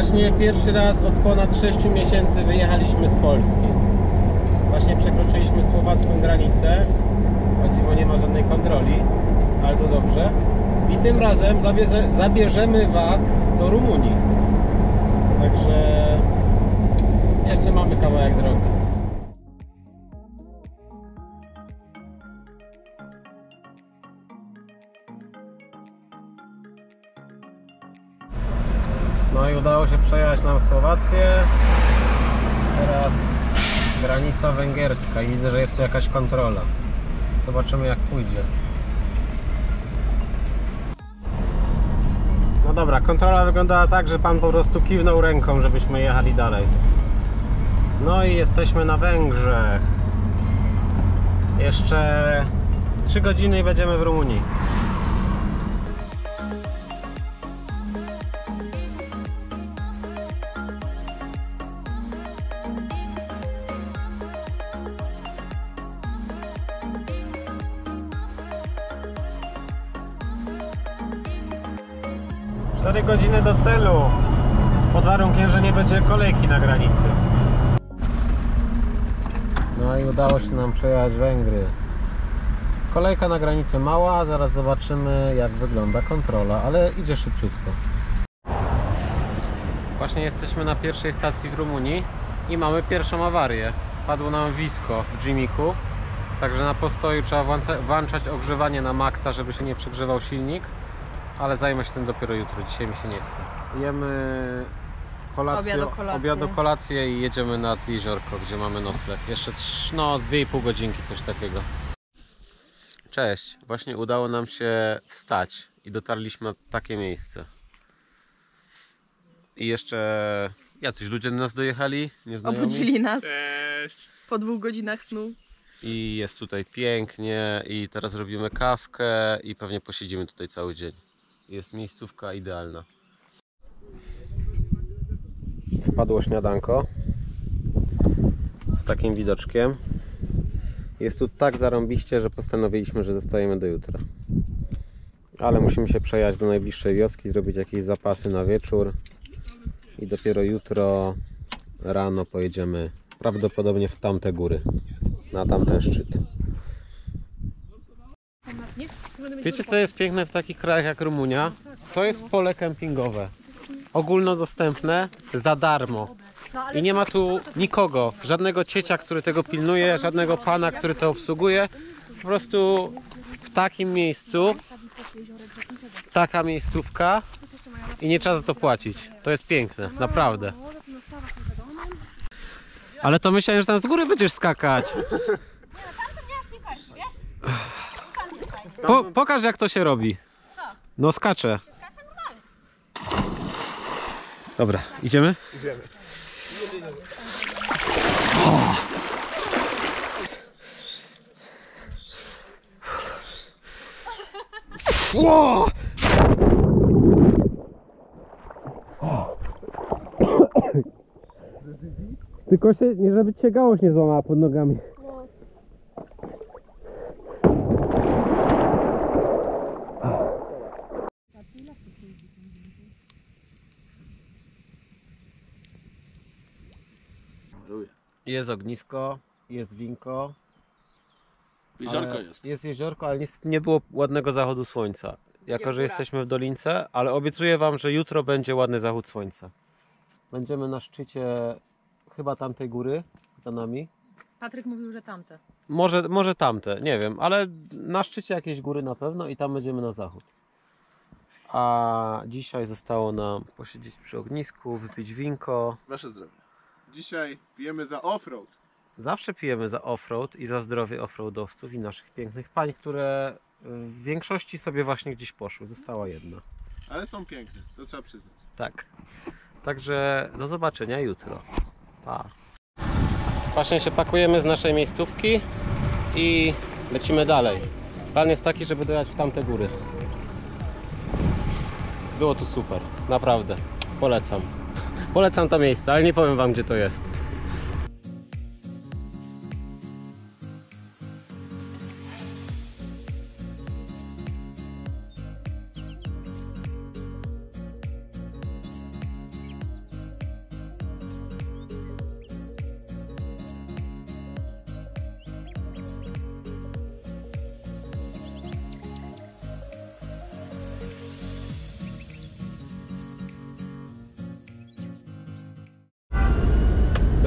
Właśnie pierwszy raz od ponad 6 miesięcy wyjechaliśmy z Polski. Właśnie przekroczyliśmy słowacką granicę. O dziwo nie ma żadnej kontroli, ale to dobrze. I tym razem zabierzemy Was do Rumunii. Także jeszcze mamy kawałek drogi. No i udało się przejechać nam Słowację. Teraz granica węgierska i widzę, że jest tu jakaś kontrola. Zobaczymy, jak pójdzie. No dobra, kontrola wyglądała tak, że pan po prostu kiwnął ręką, żebyśmy jechali dalej. No i jesteśmy na Węgrzech. Jeszcze 3 godziny i będziemy w Rumunii. Cztery godziny do celu, pod warunkiem, że nie będzie kolejki na granicy. No i udało się nam przejechać Węgry. Kolejka na granicy mała, zaraz zobaczymy, jak wygląda kontrola, ale idzie szybciutko. Właśnie jesteśmy na pierwszej stacji w Rumunii i mamy pierwszą awarię. Padło nam wisko w Jimiku, także na postoju trzeba włączać ogrzewanie na maksa, żeby się nie przegrzewał silnik. Ale zajmę się tym dopiero jutro, dzisiaj mi się nie chce. Jemy kolację i jedziemy nad jeziorko, gdzie mamy nocleg. Jeszcze 2,5 godzinki, coś takiego. Cześć, właśnie udało nam się wstać i dotarliśmy na takie miejsce. I jeszcze jacyś ludzie do nas dojechali, nieznajomi. Obudzili nas. Cześć. Po 2 godzinach snu. I jest tutaj pięknie i teraz robimy kawkę i pewnie posiedzimy tutaj cały dzień. Jest miejscówka idealna. Wpadło śniadanko z takim widoczkiem. Jest tu tak zarąbiście, że postanowiliśmy, że zostajemy do jutra. Ale musimy się przejechać do najbliższej wioski, zrobić jakieś zapasy na wieczór i dopiero jutro rano pojedziemy prawdopodobnie w tamte góry, na tamten szczyt. Wiecie, co jest piękne w takich krajach jak Rumunia? To jest pole kempingowe. Ogólnodostępne, za darmo. I nie ma tu nikogo, żadnego ciecia, który tego pilnuje, żadnego pana, który to obsługuje. Po prostu w takim miejscu, taka miejscówka i nie trzeba za to płacić. To jest piękne, naprawdę. Ale to myślałem, że tam z góry będziesz skakać. Pokaż, jak to się robi. No skaczę. Dobra, idziemy? Idziemy. Wow! Tylko się, nie żeby cię gałąź nie złamała pod nogami. Jest ognisko, jest winko. Jeziorko jest. Jest jeziorko, ale niestety nie było ładnego zachodu słońca. Jako, że jesteśmy w dolince, ale obiecuję wam, że jutro będzie ładny zachód słońca. Będziemy na szczycie chyba tamtej góry za nami. Patryk mówił, że tamte. Może tamte, nie wiem, ale na szczycie jakiejś góry na pewno i tam będziemy na zachód. A dzisiaj zostało nam posiedzieć przy ognisku, wypić winko. Wasze zdrowie. Dzisiaj pijemy za offroad. Zawsze pijemy za offroad i za zdrowie offroadowców i naszych pięknych pań, które w większości sobie właśnie gdzieś poszły. Została jedna. Ale są piękne, to trzeba przyznać. Tak. Także do zobaczenia jutro. Pa. Właśnie się pakujemy z naszej miejscówki i lecimy dalej. Plan jest taki, żeby dojechać w tamte góry. Było tu super, naprawdę. Polecam. Polecam to miejsce, ale nie powiem wam, gdzie to jest.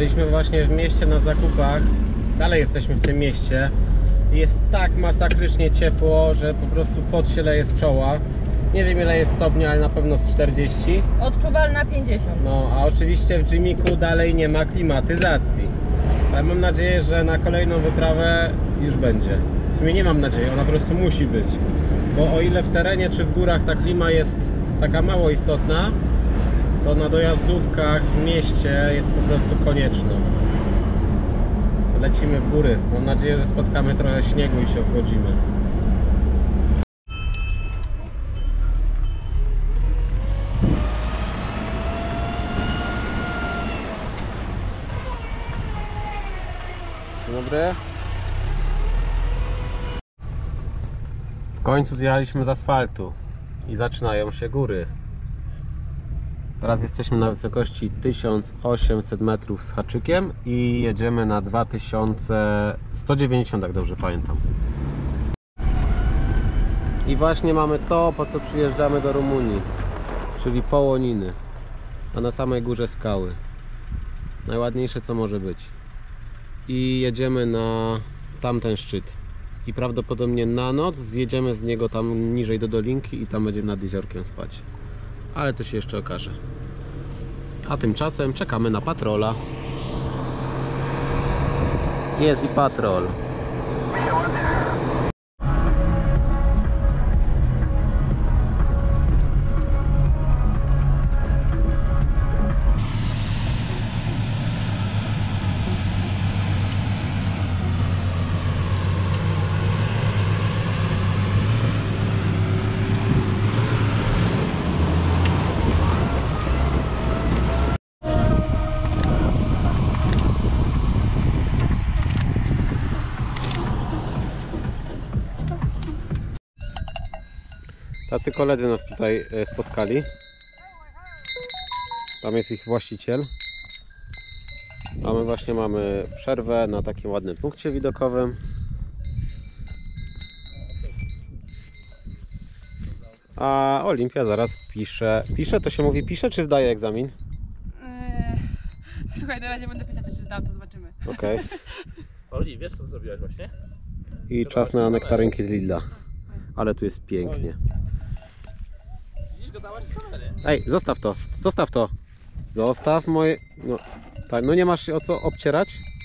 Byliśmy właśnie w mieście na zakupach. Dalej jesteśmy w tym mieście. Jest tak masakrycznie ciepło, że po prostu pot się leje z czoła. Nie wiem ile jest stopni, ale na pewno z 40. Odczuwalna 50. No, a oczywiście w Jimiku dalej nie ma klimatyzacji. Ale mam nadzieję, że na kolejną wyprawę już będzie. W sumie nie mam nadziei, ona po prostu musi być. Bo o ile w terenie czy w górach ta klima jest taka mało istotna, to na dojazdówkach w mieście jest po prostu konieczna. Lecimy w góry. Mam nadzieję, że spotkamy trochę śniegu i się ochłodzimy. Dzień dobry. W końcu zjechaliśmy z asfaltu i zaczynają się góry. Teraz jesteśmy na wysokości 1800 metrów z haczykiem i jedziemy na 2190, jak dobrze pamiętam. I właśnie mamy to, po co przyjeżdżamy do Rumunii, czyli Połoniny, a na samej górze skały. Najładniejsze co może być. I jedziemy na tamten szczyt. I prawdopodobnie na noc zjedziemy z niego tam niżej do dolinki i tam będziemy nad jeziorkiem spać. Ale to się jeszcze okaże. A tymczasem czekamy na patrola. Jest i patrol. Tacy koledzy nas tutaj spotkali. Tam jest ich właściciel. A my właśnie mamy przerwę na takim ładnym punkcie widokowym. A Olimpia zaraz pisze. Pisze? To się mówi pisze, czy zdaje egzamin? Słuchaj, na razie będę pisać, czy zdam, to zobaczymy. Okej. Oli, wiesz co zrobiłaś właśnie? I czas na nektarynki z Lidla. Ale tu jest pięknie. Widzisz, go dałaś w kamerę. Ej, zostaw to, zostaw to. Zostaw moje... No, tak, no nie masz się o co obcierać?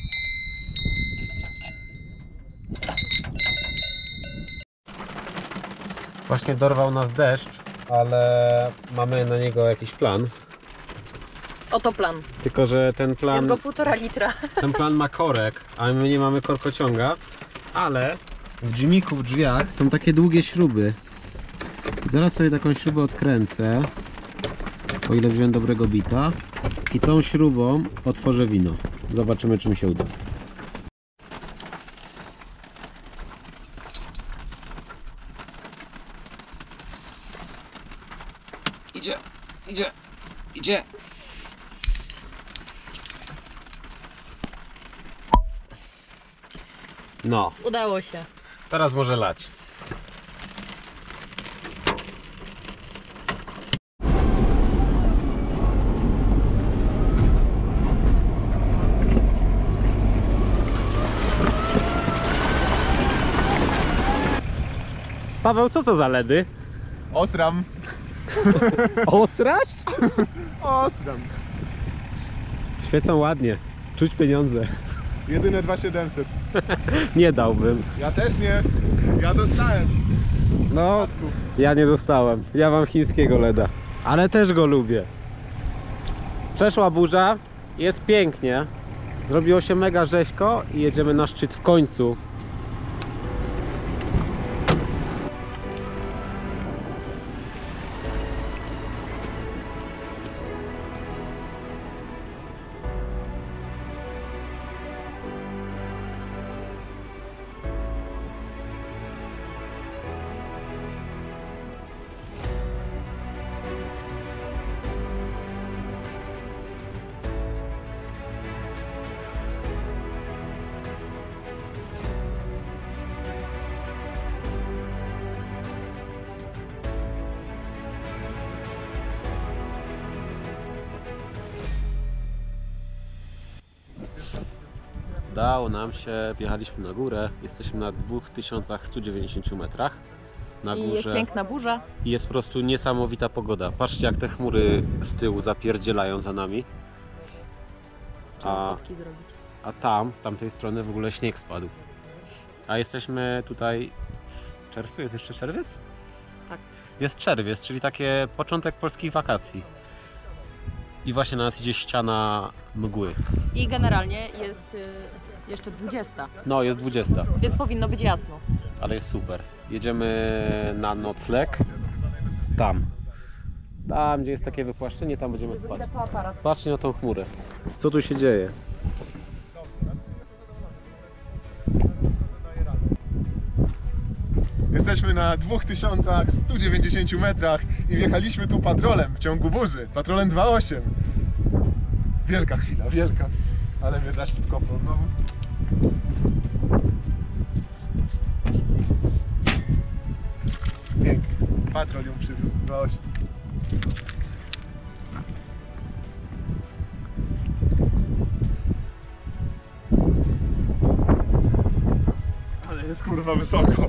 Właśnie dorwał nas deszcz, ale mamy na niego jakiś plan. Oto plan. Tylko że ten plan... Jest go 1,5 litra. Ten plan ma korek, a my nie mamy korkociąga. Ale w Jimiku w drzwiach są takie długie śruby. Zaraz sobie taką śrubę odkręcę, o ile wziąłem dobrego bita, i tą śrubą otworzę wino. Zobaczymy, czy mi się uda. Idzie, idzie, idzie. No, Udało się. teraz może lać. Paweł, co to za ledy? Ostram. Osrasz? Ostram. Świecą ładnie. Czuć pieniądze. Jedyne 2700. Nie dałbym. Ja też nie. Ja dostałem. No, ja nie dostałem. Ja mam chińskiego leda. Ale też go lubię. Przeszła burza. Jest pięknie. Zrobiło się mega rzeźko i jedziemy na szczyt w końcu. Udało nam się, wjechaliśmy na górę. Jesteśmy na 2190 metrach na I jest górze. piękna burza. I jest po prostu niesamowita pogoda. Patrzcie, jak te chmury z tyłu zapierdzielają za nami. Trzeba fotki zrobić. A tam, z tamtej strony w ogóle śnieg spadł. A jesteśmy tutaj w czerwcu, jest jeszcze czerwiec? Tak. Jest czerwiec, czyli takie początek polskich wakacji. I właśnie na nas idzie ściana mgły. I generalnie jest jeszcze 20, No, jest 20, więc powinno być jasno. ale jest super. Jedziemy na nocleg. Tam. Tam, gdzie jest takie wypłaszczenie, tam będziemy spać. Idę po aparat. Patrzcie na tą chmurę. Co tu się dzieje? Jesteśmy na 2190 metrach i wjechaliśmy tu patrolem w ciągu burzy. Patrolem 2.8. Wielka chwila, wielka. Ale mnie zaszczyt kopnął znowu. Pięknie. Patrol ją przywiózł 2.8. Ale jest kurwa wysoko.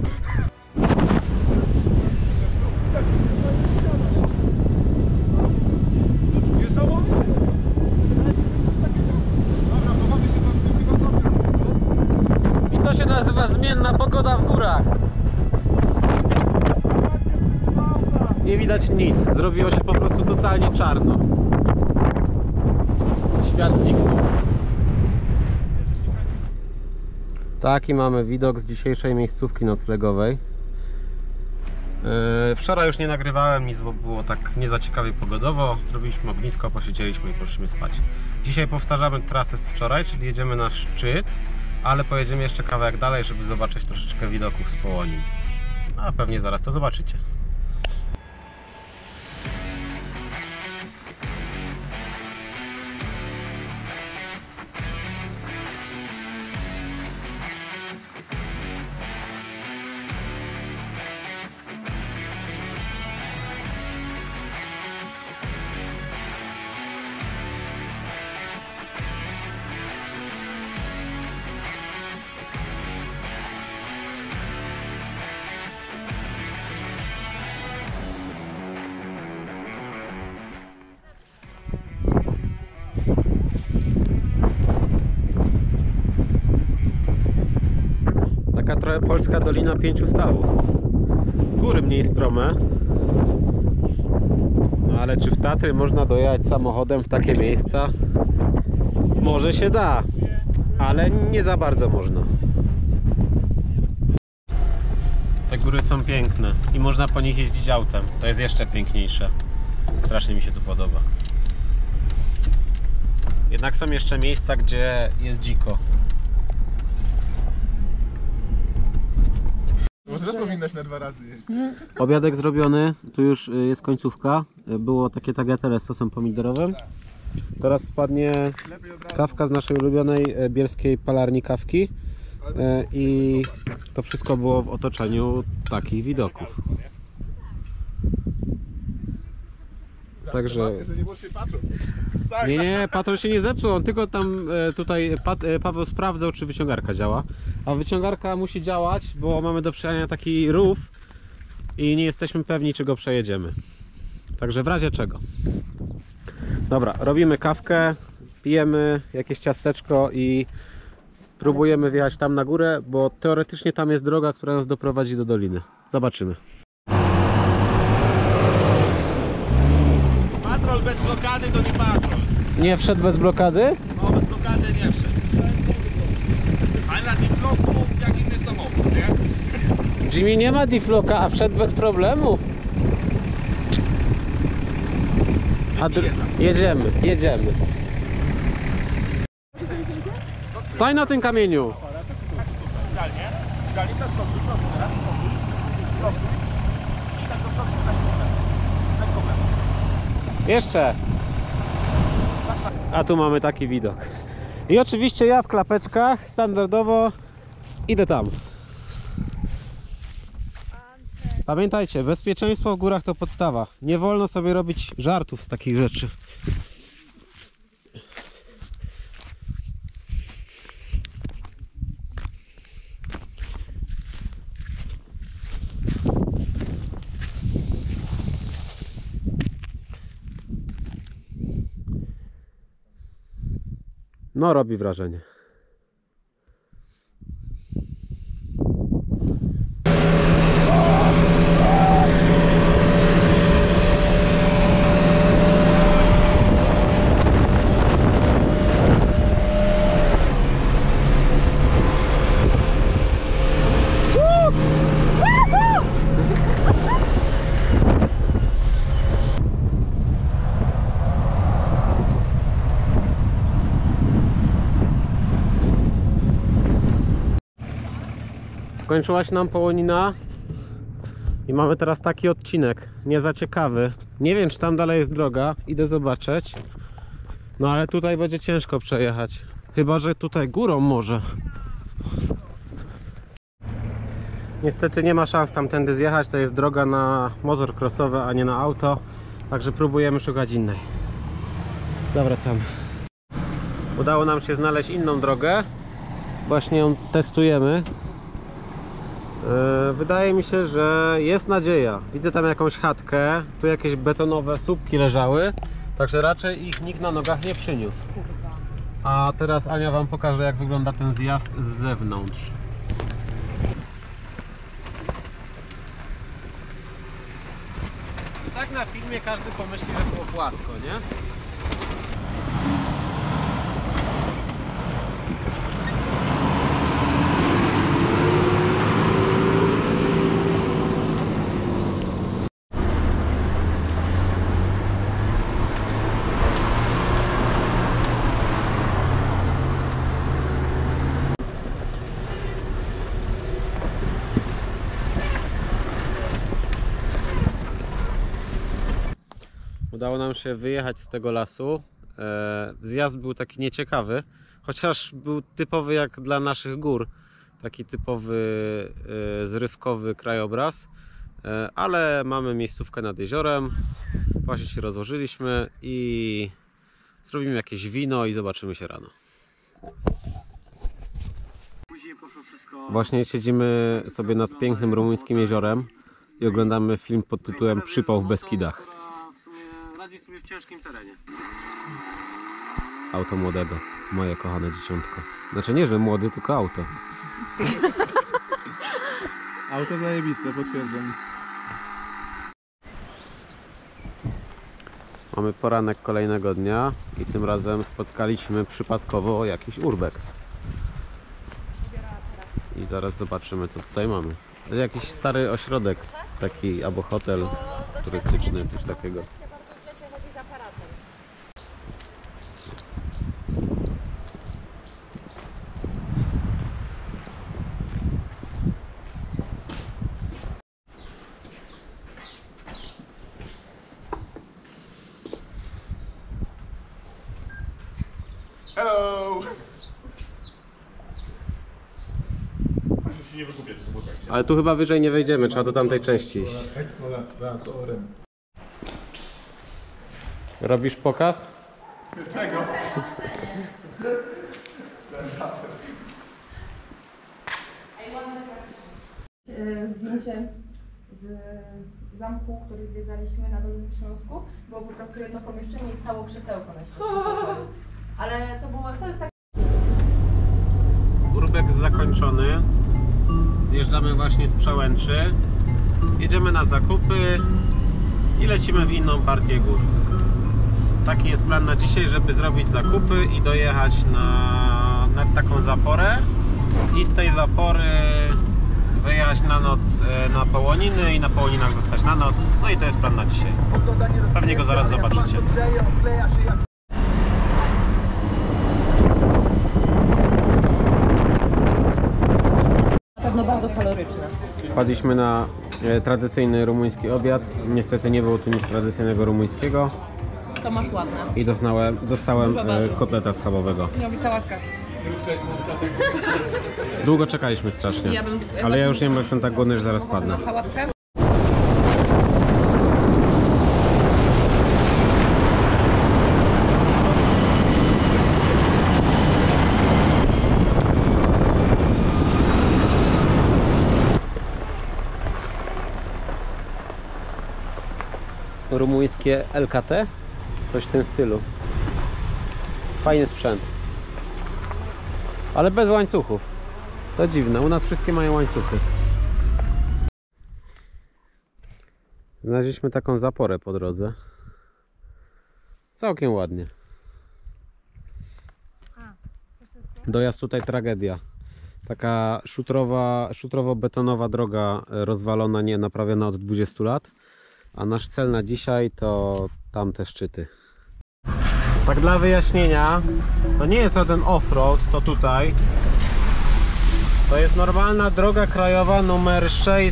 Niesamowite. Dobra, chowamy się tam w tym tylko sobie. I to się nazywa zmienna pogoda w górach. Nie widać nic. Zrobiło się po prostu totalnie czarno. Świat zniknął. Taki mamy widok z dzisiejszej miejscówki noclegowej. Wczoraj już nie nagrywałem nic, bo było tak nie za ciekawie pogodowo. Zrobiliśmy ognisko, posiedzieliśmy i poszliśmy spać. Dzisiaj powtarzamy trasę z wczoraj, czyli jedziemy na szczyt, ale pojedziemy jeszcze kawałek dalej, żeby zobaczyć troszeczkę widoków z Połonii. A pewnie zaraz to zobaczycie. Taka trochę polska Dolina Pięciu Stawów. Góry mniej strome. No ale czy w Tatry można dojechać samochodem w takie miejsca? Może się da, ale nie za bardzo można. Te góry są piękne i można po nich jeździć autem. To jest jeszcze piękniejsze. Strasznie mi się tu podoba. Jednak są jeszcze miejsca, gdzie jest dziko. Może też powinnaś na 2 razy jeździć. Obiadek zrobiony, tu już jest końcówka. Było takie tagliatelle z sosem pomidorowym. Teraz wpadnie Lepiej od razu. kawka z naszej ulubionej bielskiej palarni kawki. I to wszystko było w otoczeniu takich widoków. Także... To nie było się patrol. Nie, patrol się nie zepsuł, on tylko tam tutaj Paweł sprawdzał, czy wyciągarka działa. A wyciągarka musi działać, bo mamy do przejechania taki rów i nie jesteśmy pewni, czy go przejedziemy. Także w razie czego. Dobra, robimy kawkę, pijemy jakieś ciasteczko i próbujemy wjechać tam na górę, bo teoretycznie tam jest droga, która nas doprowadzi do doliny. Zobaczymy. Patrol bez blokady to nie patrol. Nie wszedł bez blokady? No bez blokady nie wszedł. Ale na tym floku jak inny samochód, nie? Jimmy nie ma defloka, a wszedł bez problemu. Jedziemy, jedziemy. Stań na tym kamieniu. Idealnie. Idealnie tak prostuj, teraz prostuj. I tak do przodu, tak problem. Jeszcze. A tu mamy taki widok. I oczywiście ja w klapeczkach, standardowo idę tam. Pamiętajcie, bezpieczeństwo w górach to podstawa. Nie wolno sobie robić żartów z takich rzeczy. No, robi wrażenie. Skończyła się nam Połonina i mamy teraz taki odcinek, nie za ciekawy. Nie wiem, czy tam dalej jest droga, idę zobaczyć. No ale tutaj będzie ciężko przejechać. Chyba że tutaj górą może. Niestety nie ma szans tamtędy zjechać, to jest droga na motor crossowy, a nie na auto. Także próbujemy szukać innej. Zawracamy. Udało nam się znaleźć inną drogę. Właśnie ją testujemy. Wydaje mi się, że jest nadzieja. Widzę tam jakąś chatkę, tu jakieś betonowe słupki leżały, także raczej ich nikt na nogach nie przyniósł. A teraz Ania wam pokaże, jak wygląda ten zjazd z zewnątrz. I tak na filmie każdy pomyśli, że było płasko, nie? Udało nam się wyjechać z tego lasu. Zjazd był taki nieciekawy, chociaż był typowy jak dla naszych gór. Taki typowy zrywkowy krajobraz. Ale mamy miejscówkę nad jeziorem. Właśnie się rozłożyliśmy i zrobimy jakieś wino i zobaczymy się rano. Właśnie siedzimy sobie nad pięknym rumuńskim jeziorem i oglądamy film pod tytułem Przypał w Beskidach. Radzi sobie w ciężkim terenie. Auto młodego, moje kochane dzieciątko. Znaczy nie, że młody, tylko auto. Auto zajebiste, potwierdzam. Mamy poranek kolejnego dnia i tym razem spotkaliśmy przypadkowo jakiś urbex. I zaraz zobaczymy, co tutaj mamy. To jakiś stary ośrodek, taki albo hotel turystyczny, coś takiego. Hello! Ale tu chyba wyżej nie wejdziemy, trzeba do tamtej części iść. Eksploratorem. Robisz pokaz? Czego? Zdjęcie z zamku, który zwiedzaliśmy na Dolnym Śląsku, bo po prostu jedno pomieszczenie i cało krzesełko na środku. Ale to jest tak. Urbex zakończony. Zjeżdżamy właśnie z Przełęczy. Jedziemy na zakupy i lecimy w inną partię gór. Taki jest plan na dzisiaj, żeby zrobić zakupy i dojechać na taką zaporę i z tej zapory wyjechać na noc na Połoniny i na Połoninach zostać na noc. No i to jest plan na dzisiaj. Pewnie go zaraz zobaczycie. Na pewno bardzo kaloryczne. Wpadliśmy na tradycyjny rumuński obiad. Niestety nie było tu nic tradycyjnego rumuńskiego. To masz ładne. I dostałem Dużo warzyw. kotleta schabowego. Robi sałatka. Długo czekaliśmy strasznie, ale ja już nie jestem tak głodny, że zaraz padnę. Na sałatkę. Rumuńskie LKT? Coś w tym stylu. Fajny sprzęt. Ale bez łańcuchów. To dziwne, u nas wszystkie mają łańcuchy. Znaleźliśmy taką zaporę po drodze. Całkiem ładnie. Dojazd tutaj tragedia. Taka szutrowo-betonowa droga rozwalona, nie naprawiona od 20 lat. A nasz cel na dzisiaj to tamte szczyty. Tak dla wyjaśnienia, to nie jest żaden off-road, to tutaj. To jest normalna droga krajowa numer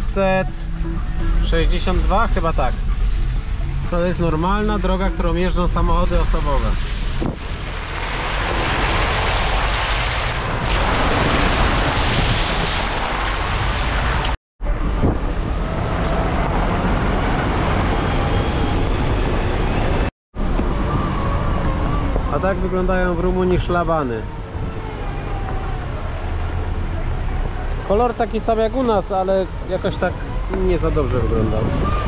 662, chyba tak. To jest normalna droga, którą jeżdżą samochody osobowe. A tak wyglądają w Rumunii szlabany. Kolor taki sam jak u nas, ale jakoś tak nie za dobrze wyglądał.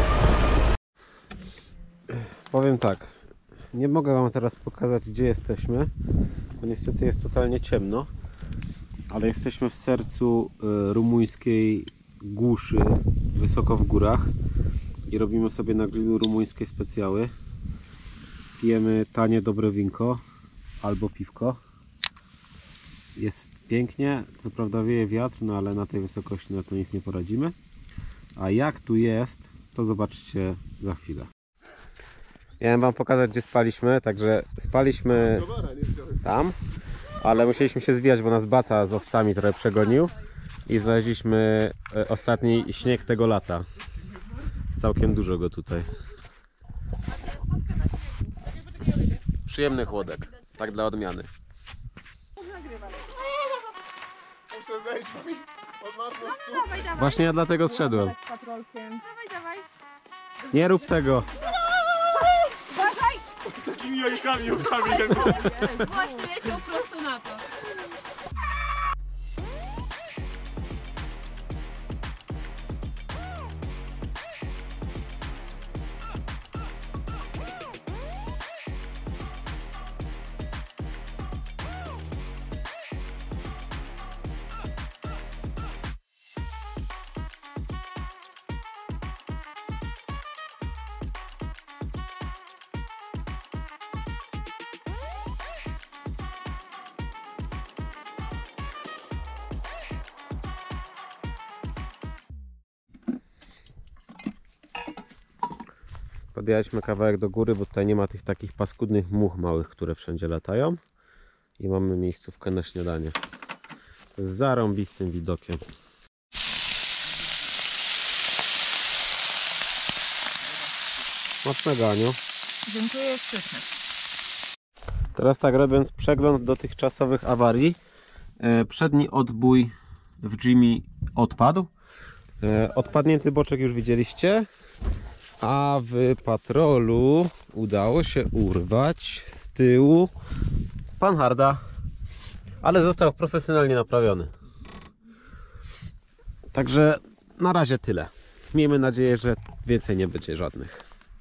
Powiem tak, nie mogę wam teraz pokazać, gdzie jesteśmy, bo niestety jest totalnie ciemno, ale jesteśmy w sercu rumuńskiej głuszy, wysoko w górach i robimy sobie na grillu rumuńskie specjały. Pijemy tanie, dobre winko albo piwko. Jest pięknie, co prawda wieje wiatr, no ale na tej wysokości na to nic nie poradzimy. A jak tu jest, to zobaczycie za chwilę. Miałem wam pokazać, gdzie spaliśmy, także spaliśmy tam, ale musieliśmy się zwijać, bo nas baca z owcami trochę przegonił i znaleźliśmy ostatni śnieg tego lata. Całkiem dużo go tutaj. Przyjemny chłodek, tak dla odmiany. Muszę zejść, bo mi odmarzło stóp. Właśnie ja dlatego zszedłem. Dawaj. Nie rób tego. Takimi jajkami łukami. Właśnie leciał prosto na to. Podjechaliśmy kawałek do góry, bo tutaj nie ma tych takich paskudnych much małych, które wszędzie latają. I mamy miejscówkę na śniadanie. Z zarąbistym widokiem. Mocnego, Aniu. Dziękuję, jest pyszne. Teraz tak, robiąc przegląd dotychczasowych awarii. Przedni odbój w Jimmy odpadł. Odpadnięty boczek już widzieliście. A w patrolu udało się urwać z tyłu panharda, ale został profesjonalnie naprawiony. Także na razie tyle. Miejmy nadzieję, że więcej nie będzie żadnych.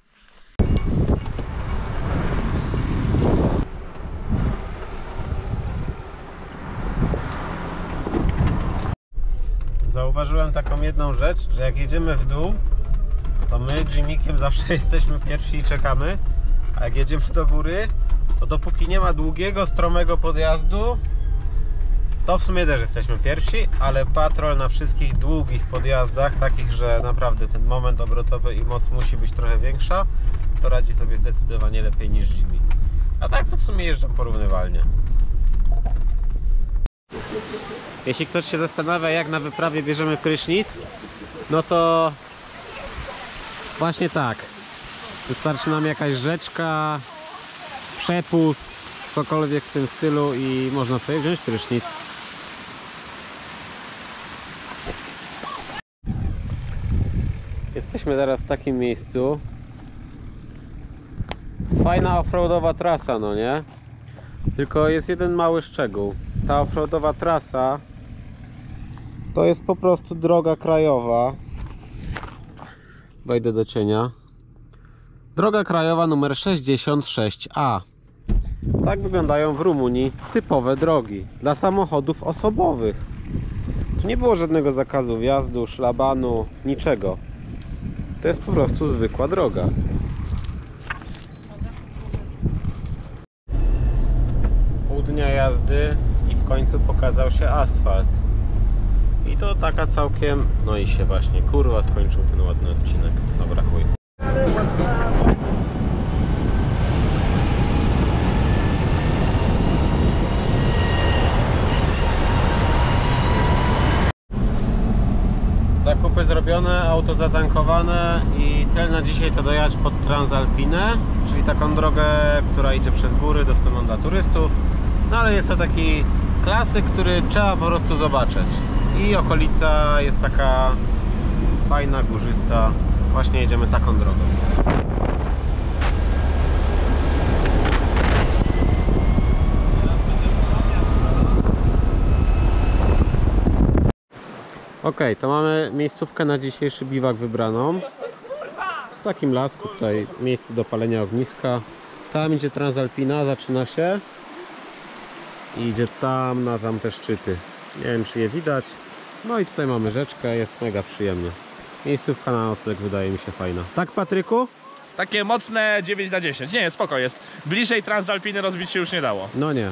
Zauważyłem taką jedną rzecz, że jak jedziemy w dół, to my Jimmykiem zawsze jesteśmy pierwsi i czekamy, a jak jedziemy do góry, to dopóki nie ma długiego, stromego podjazdu, to w sumie też jesteśmy pierwsi, ale patrol na wszystkich długich podjazdach, takich, że naprawdę ten moment obrotowy i moc musi być trochę większa, to radzi sobie zdecydowanie lepiej niż Jimmy. A tak to w sumie jeżdżą porównywalnie. Jeśli ktoś się zastanawia, jak na wyprawie bierzemy prysznic, no to właśnie tak. Wystarczy nam jakaś rzeczka, przepust, cokolwiek w tym stylu i można sobie wziąć prysznic. Jesteśmy teraz w takim miejscu. Fajna offroadowa trasa, no nie? Tylko jest jeden mały szczegół. Ta offroadowa trasa to jest po prostu droga krajowa. Wejdę do cienia. Droga krajowa numer 66A. Tak wyglądają w Rumunii typowe drogi dla samochodów osobowych. Tu nie było żadnego zakazu wjazdu, szlabanu, niczego. To jest po prostu zwykła droga. Pół dnia jazdy i w końcu pokazał się asfalt. I to taka całkiem... No i się właśnie kurwa skończył ten ładny odcinek. Dobra, chuj. Zakupy zrobione, auto zatankowane i cel na dzisiaj to dojechać pod Transalpinę, czyli taką drogę, która idzie przez góry, dostępną dla turystów. No ale jest to taki klasyk, który trzeba po prostu zobaczyć. I okolica jest taka fajna, górzysta. Właśnie jedziemy taką drogą. Ok, to mamy miejscówkę na dzisiejszy biwak wybraną. W takim lasku, tutaj miejsce do palenia ogniska. Tam idzie Transalpina, zaczyna się. I idzie tam na tamte szczyty. Nie wiem, czy je widać. No i tutaj mamy rzeczkę, jest mega przyjemnie. Miejscówka na nocleg wydaje mi się fajna. Tak, Patryku? Takie mocne 9 na 10. Nie, spoko jest. Bliżej Transalpiny rozbić się już nie dało. No nie.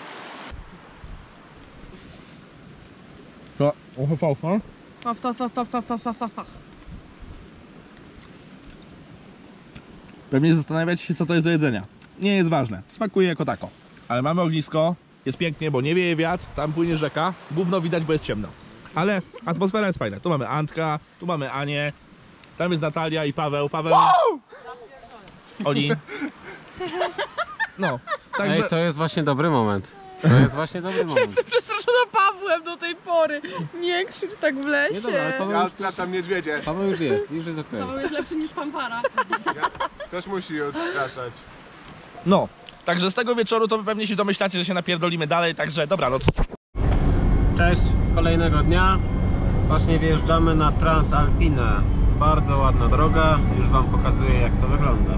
To uchopałko. Pewnie zastanawiacie się, co to jest do jedzenia. Nie jest ważne. Smakuje jako tako. Ale mamy ognisko. Jest pięknie, bo nie wieje wiatr. Tam płynie rzeka. Gówno widać, bo jest ciemno. Ale atmosfera jest fajna. Tu mamy Antka, tu mamy Anię. Tam jest Natalia i Paweł. Paweł. Oli. No. Także... Ej, to jest właśnie dobry moment. To jest właśnie dobry moment. Jestem przestraszona Pawłem do tej pory. Nie krzycz tak w lesie. Nie dobra, ale Paweł, Ja odstraszam niedźwiedzie. Paweł już jest okej. Paweł jest lepszy niż fanfara. Ktoś musi je odstraszać. No. Także z tego wieczoru to wy pewnie się domyślacie, że się napierdolimy dalej. Także dobranoc. Cześć, kolejnego dnia. Właśnie wjeżdżamy na Transalpinę. Bardzo ładna droga, już wam pokazuję, jak to wygląda.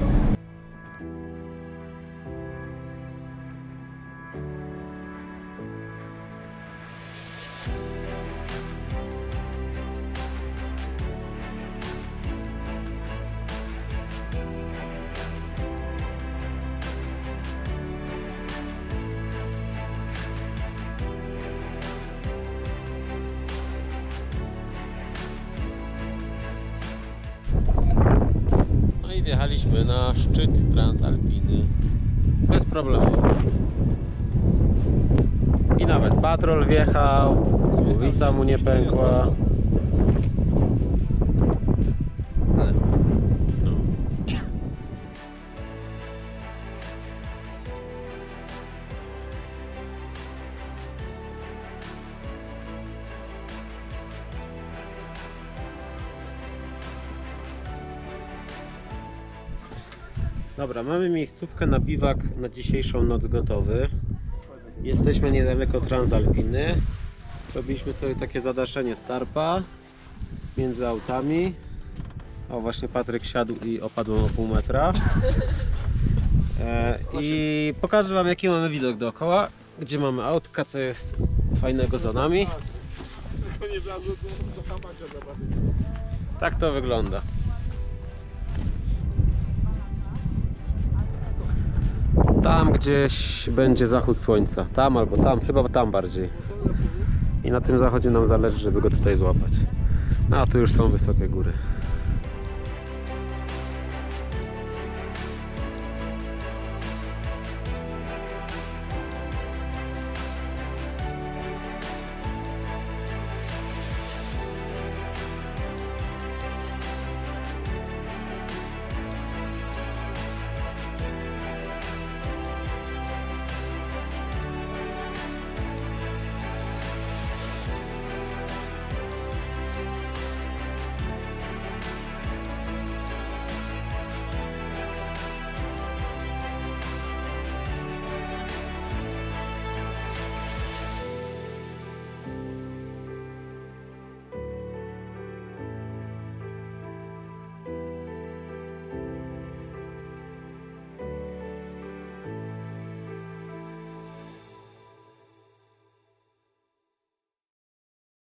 No i wjechaliśmy na szczyt Transalpiny. Bez problemu. I nawet patrol wjechał, głowica mu nie pękła. No. Dobra, mamy miejscówkę na biwak na dzisiejszą noc gotowy. Jesteśmy niedaleko Transalpiny. Zrobiliśmy sobie takie zadaszenie starpa między autami. O, właśnie Patryk siadł i opadł o pół metra. I pokażę wam, jaki mamy widok dookoła. Gdzie mamy autka, co jest fajnego za nami. Tak to wygląda. Tam gdzieś będzie zachód słońca. Tam albo tam, chyba tam bardziej. I na tym zachodzie nam zależy, żeby go tutaj złapać. No a tu już są wysokie góry.